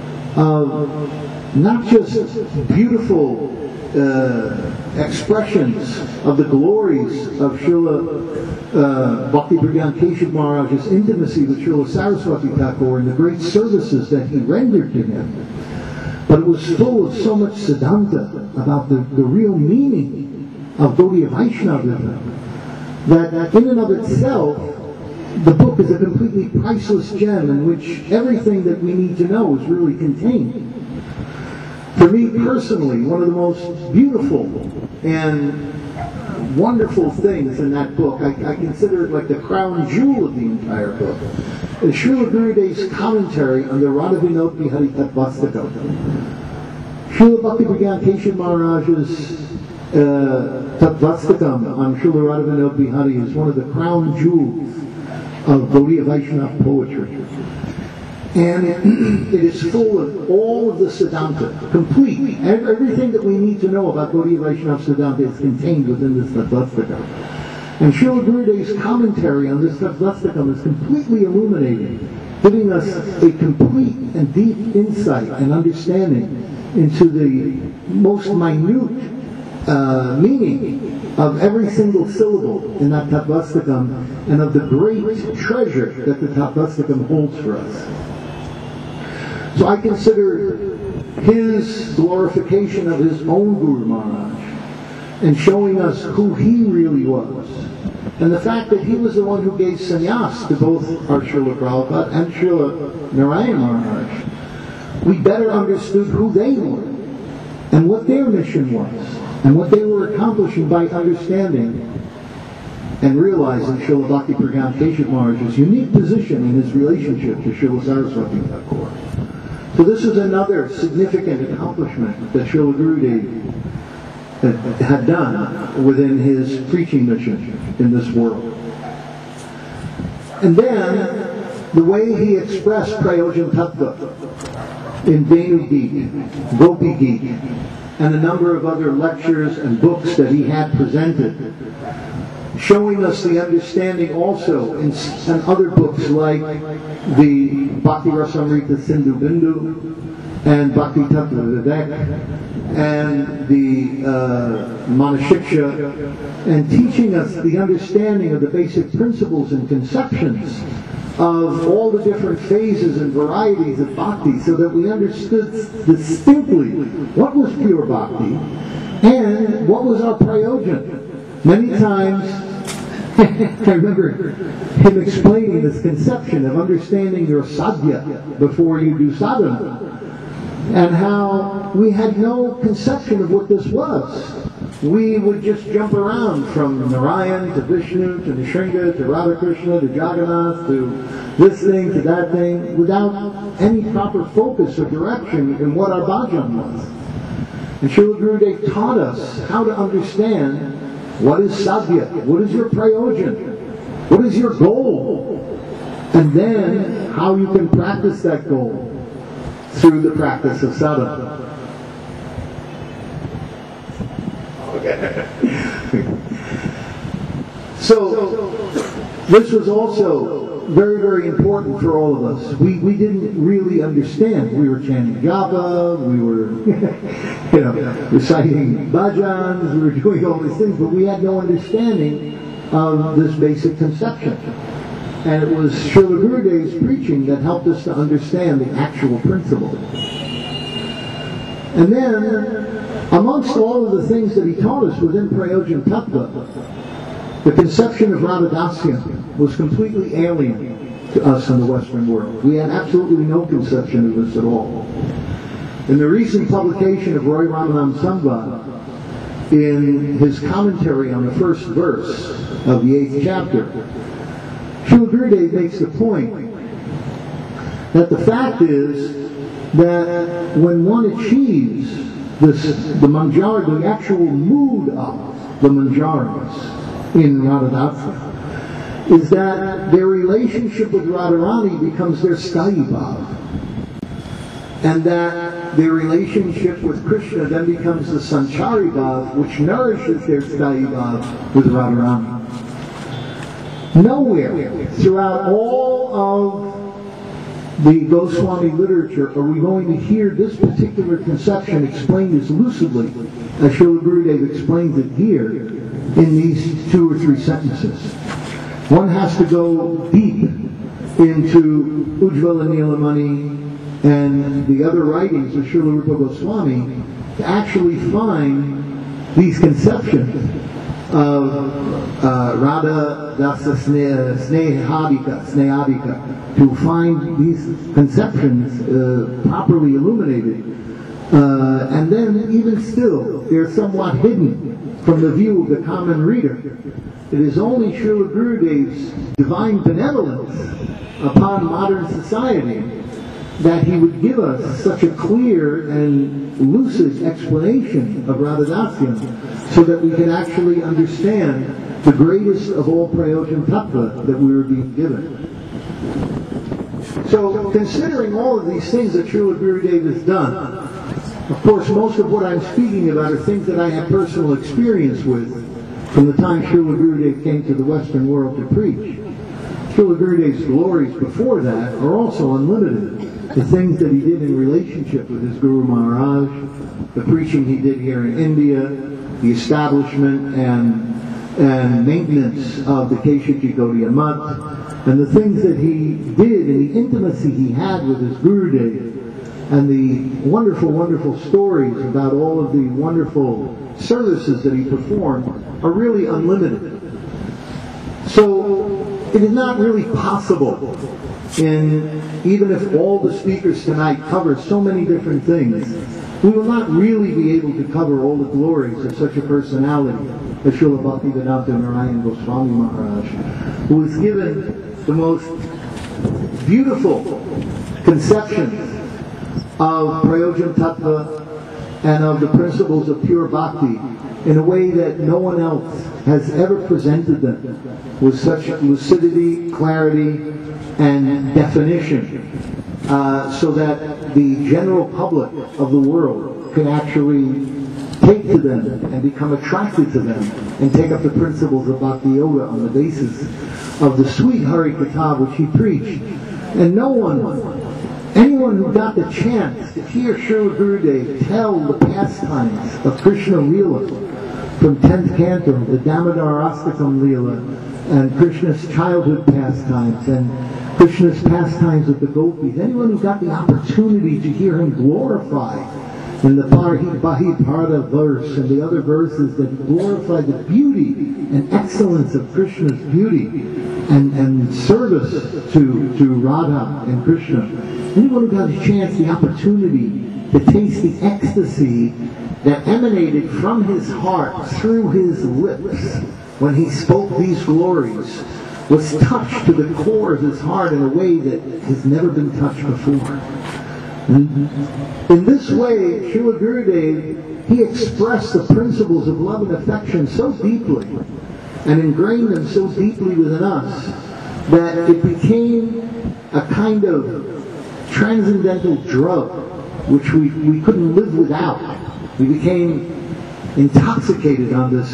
of not just beautiful expressions of the glories of Srila Bhakti Pragyan Keshav Maharaj's intimacy with Srila Saraswati Thakur and the great services that he rendered to him, but it was full of so much siddhanta about the real meaning of Gaudiya Vaishnavism, that in and of itself, the book is a completely priceless gem in which everything that we need to know is really contained. For me personally, one of the most beautiful and wonderful things in that book, I consider it like the crown jewel of the entire book, is Srila Gurudev's commentary on the Radha Vinod Bihari Tattvastakam. Srila Bhakti Pragyan Keshav Maharaj's Tattvastakam on Srila Radha Vinod Bihari is one of the crown jewels of Gaudiya Vaishnava poetry. And it is full of all of the Siddhanta, complete. Everything that we need to know about Gaudiya Vaishnava Siddhanta is contained within this Tattvastakam. And Srila Gurudev's commentary on this Tattvastakam is completely illuminating giving us a complete and deep insight and understanding into the most minute meaning of every single syllable in that Tattvastakam and of the great treasure that the Tattvastakam holds for us. So I consider his glorification of his own Guru Maharaj and showing us who he really was, and the fact that he was the one who gave sannyas to both our Srila Prabhupada and Srila Narayan Maharaj, we better understood who they were and what their mission was and what they were accomplishing by understanding and realizing Srila Bhakti Pragyam Keshav Maharaj's unique position in his relationship to Srila Saraswati Thakur. So this is another significant accomplishment that Srila Gurudev had done within his preaching mission in this world. And then the way he expressed Prayojan Tattva in Venu Geet, Gopi Geet, and a number of other lectures and books that he had presented, showing us the understanding also in other books like the Bhakti Rasamrita Sindhu Bindu and Bhakti Tattva Vivek and the Manashiksha, and teaching us the understanding of the basic principles and conceptions of all the different phases and varieties of bhakti, so that we understood distinctly what was pure bhakti and what was our prayojan. Many times I remember him explaining this conception of understanding your sadhya before you do sadhana, and how we had no conception of what this was. We would just jump around from Narayan to Vishnu to Nrsimha to Radhakrishna to Jagannath to this thing to that thing without any proper focus or direction in what our bhajan was. And Srila Gurudev taught us how to understand what is sadhya, what is your prayojan, what is your goal, and then how you can practice that goal through the practice of sadhana. So this was also very, very important for all of us. We didn't really understand. We were chanting japa, we were reciting bhajans, we were doing all these things, but we had no understanding of this basic conception. And it was Srila Gurudev's preaching that helped us to understand the actual principle. And then, amongst all of the things that he taught us within Prayojan Tattva, the conception of Radhadasya was completely alien to us in the Western world. We had absolutely no conception of this at all. In the recent publication of Roy Ramanam Samvad, in his commentary on the first verse of the 8th chapter, Srila Gurudev makes the point that the fact is that when one achieves the manjari, the actual mood of the manjaris in Radhadasa, is that their relationship with Radharani becomes their sthayi bhav, and that their relationship with Krishna then becomes the sanchari bhav, which nourishes their sthayi bhav with Radharani. Nowhere throughout all of the Goswami literature are we going to hear this particular conception explained as lucidly as Srila Gurudev explains it here in these 2 or 3 sentences. One has to go deep into Ujjvala Nilamani and the other writings of Srila Rupa Goswami to actually find these conceptions of Radha Dasa Snehadika, to find these conceptions properly illuminated. And then, even still, they're somewhat hidden from the view of the common reader. It is only Srila Gurudev's divine benevolence upon modern society that he would give us such a clear and lucid explanation of Radhadasya, so that we can actually understand the greatest of all Prayojan Tattva that we were being given. So, considering all of these things that Srila Gurudev has done, of course most of what I'm speaking about are things that I have personal experience with from the time Srila Gurudev came to the Western world to preach. Srila Gurudev's glories before that are also unlimited. The things that he did in relationship with his Guru Maharaj, the preaching he did here in India, the establishment and maintenance of the Keshaji Gaudiya Math, and the things that he did and the intimacy he had with his Gurudev, and the wonderful, wonderful stories about all of the wonderful services that he performed are really unlimited. So it is not really possible, even if all the speakers tonight cover so many different things, we will not really be able to cover all the glories of such a personality as Srila Bhaktivedanta Narayan Goswami Maharaj, who was given the most beautiful conceptions of Prayojan Tattva and of the principles of pure bhakti in a way that no one else has ever presented them with such lucidity, clarity, and definition, so that the general public of the world can actually take to them and become attracted to them and take up the principles of Bhakti Yoga on the basis of the sweet Hari Katha which he preached. And anyone who got the chance to hear Srila Gurudev tell the pastimes of Krishna Leela from 10th canto, the Damodar Astakam Leela, and Krishna's childhood pastimes, and Krishna's pastimes with the gopis, anyone who got the opportunity to hear him glorified in the Bahi verse and the other verses that glorify the beauty and excellence of Krishna's beauty and service to Radha and Krishna. Anyone who got a chance, the opportunity to taste the ecstasy that emanated from his heart through his lips when he spoke these glories was touched to the core of his heart in a way that has never been touched before. In this way, Srila Gurudev, he expressed the principles of love and affection so deeply and ingrained them so deeply within us that it became a kind of transcendental drug which we couldn't live without. We became intoxicated on this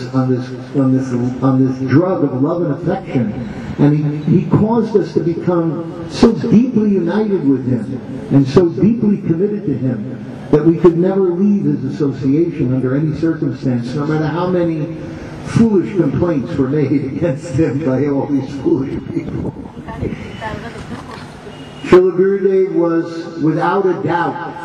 drug of love and affection, and he caused us to become so deeply united with him and so deeply committed to him that we could never leave his association under any circumstance, no matter how many foolish complaints were made against him by all these foolish people. Srila Gurudev was without a doubt,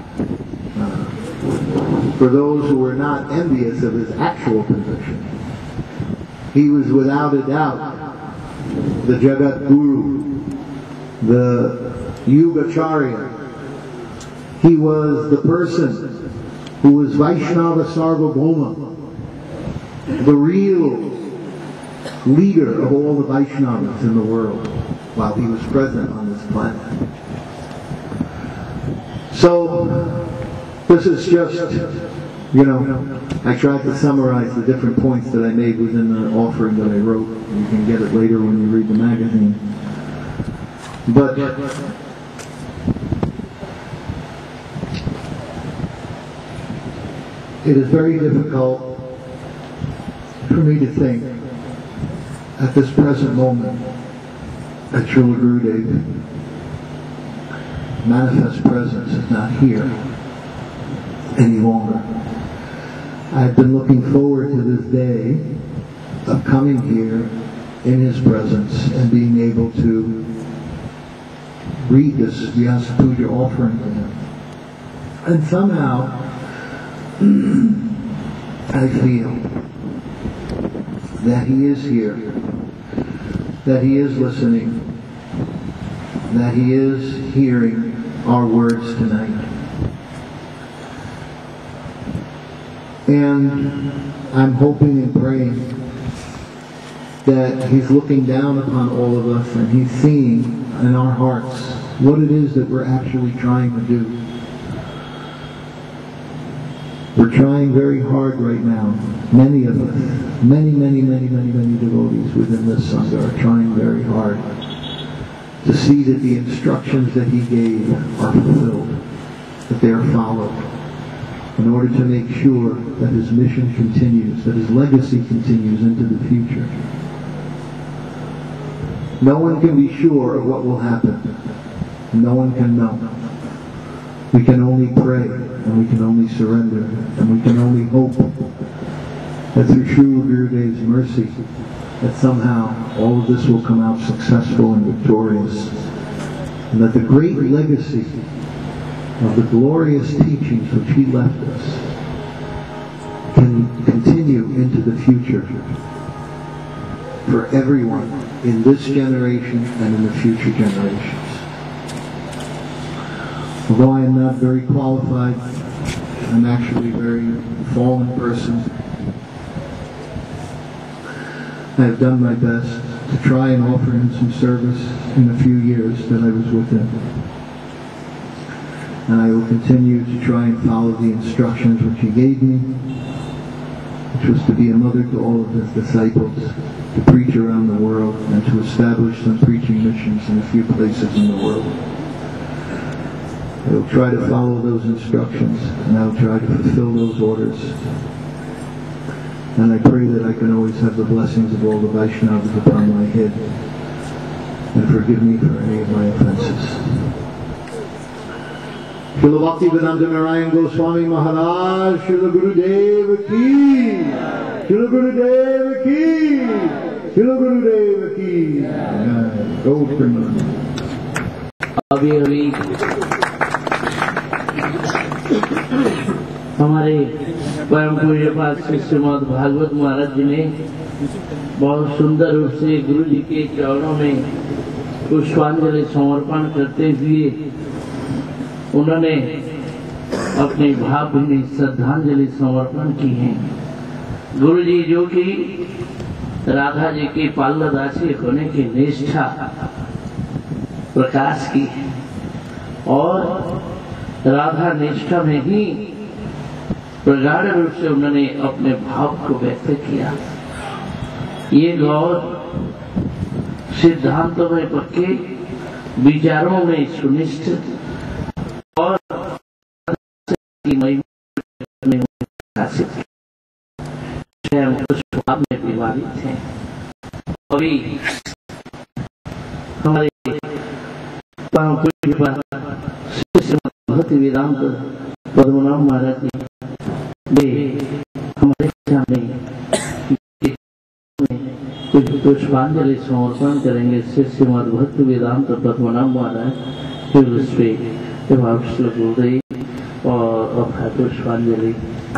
for those who were not envious of his actual position, he was without a doubt the Jagat Guru, the Yugacharya. He was the person who was Vaishnava Sarvabhauma, the real leader of all the Vaishnavas in the world while he was present on this planet. So this is just, I tried to summarize the different points that I made within the offering that I wrote. You can get it later when you read the magazine. But it is very difficult for me to think at this present moment that Srila Gurudev manifest presence is not here any longer. I've been looking forward to this day of coming here in his presence and being able to read this Vyasa Puja offering to him. And somehow I feel that he is here, that he is listening, that he is hearing our words tonight. And I'm hoping and praying that he's looking down upon all of us and he's seeing in our hearts what it is that we're actually trying to do. We're trying very hard right now. Many of us, many devotees within this Sangha are trying very hard to see that the instructions that he gave are fulfilled, that they are followed, in order to make sure that his mission continues, that his legacy continues into the future. No one can be sure of what will happen. No one can know. We can only pray, and we can only surrender, and we can only hope that through Srila Gurudev's mercy, that somehow all of this will come out successful and victorious, and that the great legacy of the glorious teachings which he left us can continue into the future for everyone in this generation and in the future generations. Although I am not very qualified, I'm actually a very fallen person. I have done my best to try and offer him some service in the few years that I was with him. And I will continue to try and follow the instructions which he gave me, which was to be a mother to all of his disciples, to preach around the world, and to establish some preaching missions in a few places in the world. I will try to follow those instructions, and I will try to fulfill those orders. And I pray that I can always have the blessings of all the Vaishnavas upon my head, and forgive me for any of my offenses. Srila Bhaktivedanta Narayan Goswami Maharaj, Srila Gurudev ki, Srila Gurudev ki, Srila Gurudev ki. Go Premanand. अभी अभी हमारे परम पूज्य पाद श्री श्रीमद् भागवत महाराज जी ने बहुत सुंदर रूप से गुरु जी के चरणों में पुष्पांजलि समर्पण करते हुए उन्होंने अपने भावभीनी श्रद्धांजलि समर्पण की है। गुरु जी जो कि राधा जी की पाल्लदासी होने की निष्ठा प्रकाश की है और राधा निष्ठा में ही प्रगाढ़ रूप से उन्होंने अपने भाव को व्यक्त किया। ये गौर सिद्धांतों में पक्के, विचारों में सुनिश्चित और में स्वभाव में विवादित है। अभी हमारे भक्ति वेदांत पद्मनाभ महाराज जी हमारे सामने कुछ पुष्पांजलि समर्पण करेंगे। श्रीमद् भक्ति वेदांत पद्मनाभ महाराज गुरुदेव और पुष्पांजलि।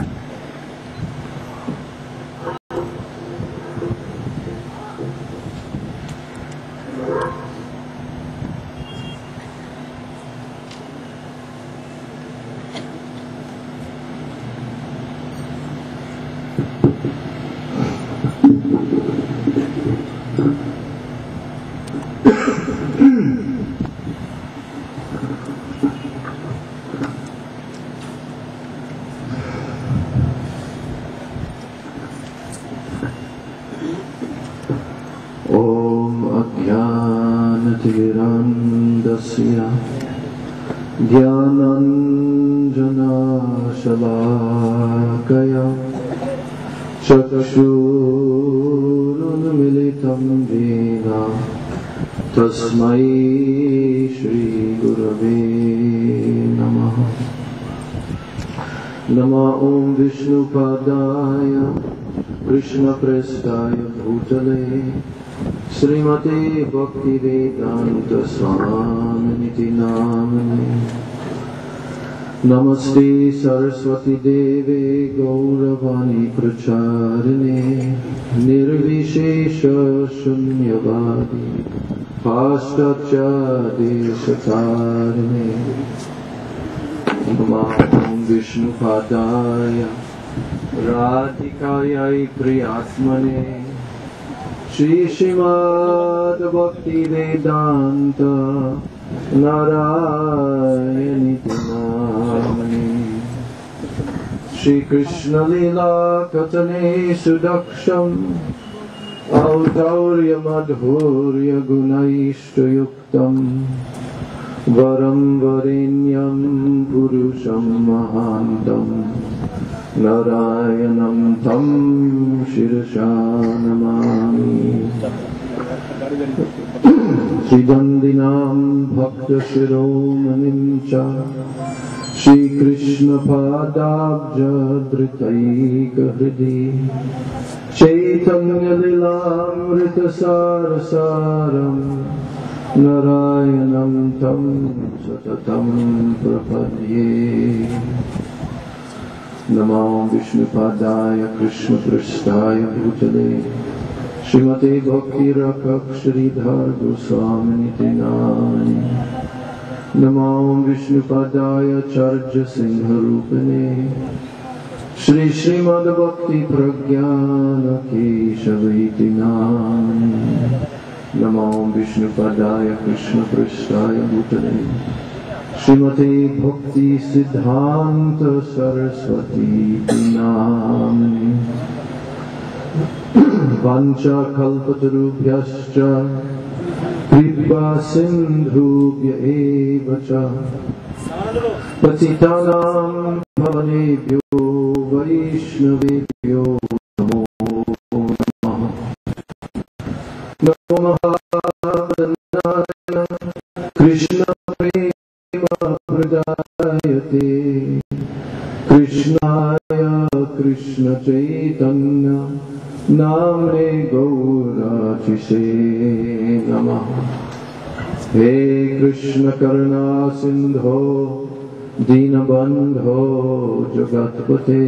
ज्ञानाञ्जनशलाकया चक्षुरुन्मिलितं येन तस्मै श्रीगुरवे नमः। नमः ॐ विष्णुपादाय कृष्णप्रेष्ठाय भूतले श्रीमते भक्तिवेदांत स्वामिनिति नामिने। नमस्ते सरस्वती देवे गौरवाणी प्रचारिणे निर्विशेष शून्यवादी पाश्चात्यदेशतारिणे। नमः ॐ विष्णुपादाय राधिकायै प्रियात्मने श्रीमद् भक्तिवेदांत नारायणीति नामिने। श्री कृष्ण लीला कथने सुदक्षम् औदार्य माधुर्य गुणैष्टयुक्तम् वरं वरेण्यं पुरुषं महान्तम् नारायणं तं शिरसा नमामि। श्रीदन्दिनां भक्तशिरोमणिं च श्रीकृष्णपादाब्जधृतैकहृदि चैतन्यलीलामृतसारसारम् नारायणं तं सततं प्रपद्ये। नमो विष्णुपादाय कृष्णपृष्ठाय भूतले श्रीमते भक्तिरक्षरीधर गोस्वामिनिति नामिने। नमो विष्णुपादाय चर्य सिंहरूपिणे श्री श्रीमद्भक्ति प्रज्ञान केशवेति नामिने। नमो विष्णुपादाय कृष्णपृष्ठाय भूतले श्रीमते भक्ति सिद्धांत सरस्वती नामिने। वाञ्छाकल्पतरुभ्यश्च कृपा सिन्धुभ्य एव च पतितानां भवनेभ्यो वैष्णवेभ्यो नमो नमः। नमो महावदनाय कृष्णप्रेमप्रदायते कृष्णाय कृष्णचैतन्य नाम्ने गौराचिसे नमः। हे कृष्ण करुणा सिंधो दीनबंधो जगत्पते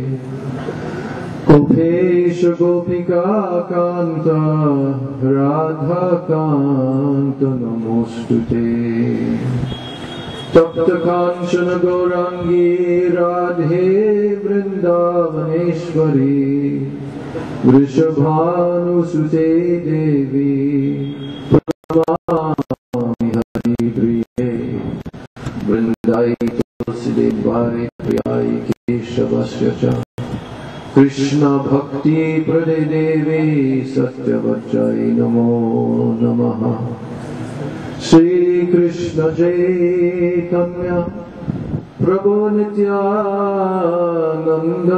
गोपेश गोपिका कांत राधा कांत नमोस्तुते। तप्त कांचन गौरांगी राधे वृंदावनेश्वरी वृषभानुसुते देवी प्रणमामि हरिप्रिये। वृन्दाय तुलसीदेवाय प्रियाय केशवस्य च कृष्ण भक्ति प्रदे देवी सत्यवच्चै नमो नमः। श्री कृष्ण चैतन्य प्रभु नित्यानंद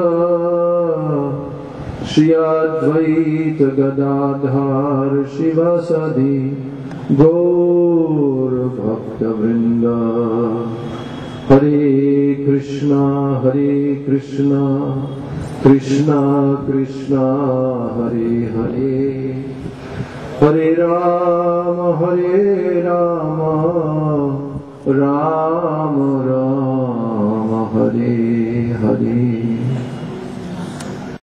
श्री अद्वैत गदाधर शिवासादि गौर भक्त वृंद। हरे कृष्णा कृष्णा कृष्णा हरे हरे हरे राम